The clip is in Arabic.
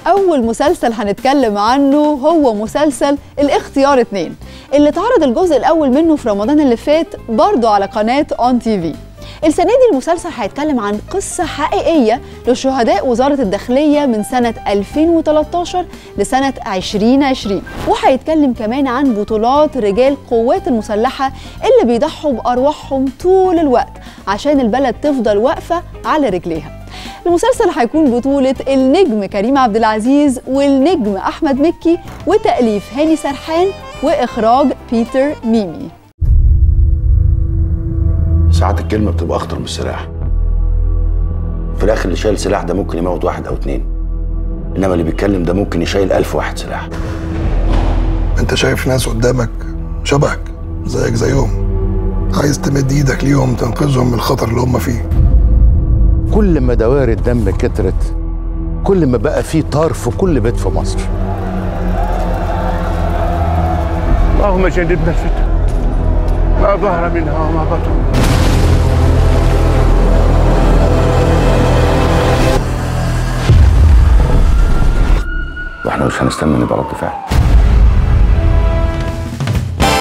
أول مسلسل هنتكلم عنه هو مسلسل الاختيار 2 اللي اتعرض الجزء الأول منه في رمضان اللي فات برضه على قناة أون تي في. السنة دي المسلسل هيتكلم عن قصة حقيقية لشهداء وزارة الداخلية من سنة 2013 لسنة 2020، وهيتكلم كمان عن بطولات رجال قوات المسلحة اللي بيضحوا بأرواحهم طول الوقت عشان البلد تفضل واقفة على رجليها. المسلسل هيكون بطولة النجم كريم عبد العزيز والنجم أحمد مكي، وتأليف هاني سرحان وإخراج بيتر ميمي. ساعات الكلمة بتبقى أخطر من السلاح. في الآخر اللي شايل سلاح ده ممكن يموت 1 أو 2، إنما اللي بيتكلم ده ممكن يشيل 1000 واحد سلاح. أنت شايف ناس قدامك شبهك زيك زيهم، عايز تمد إيدك ليهم تنقذهم من الخطر اللي هم فيه. كل ما دوائر الدم كترت كل ما بقى فيه طار في كل بيت في مصر. اللهم جنبنا الفتن ما ظهر منها وما بطن. واحنا مش هنستنى نبقى رد فعل.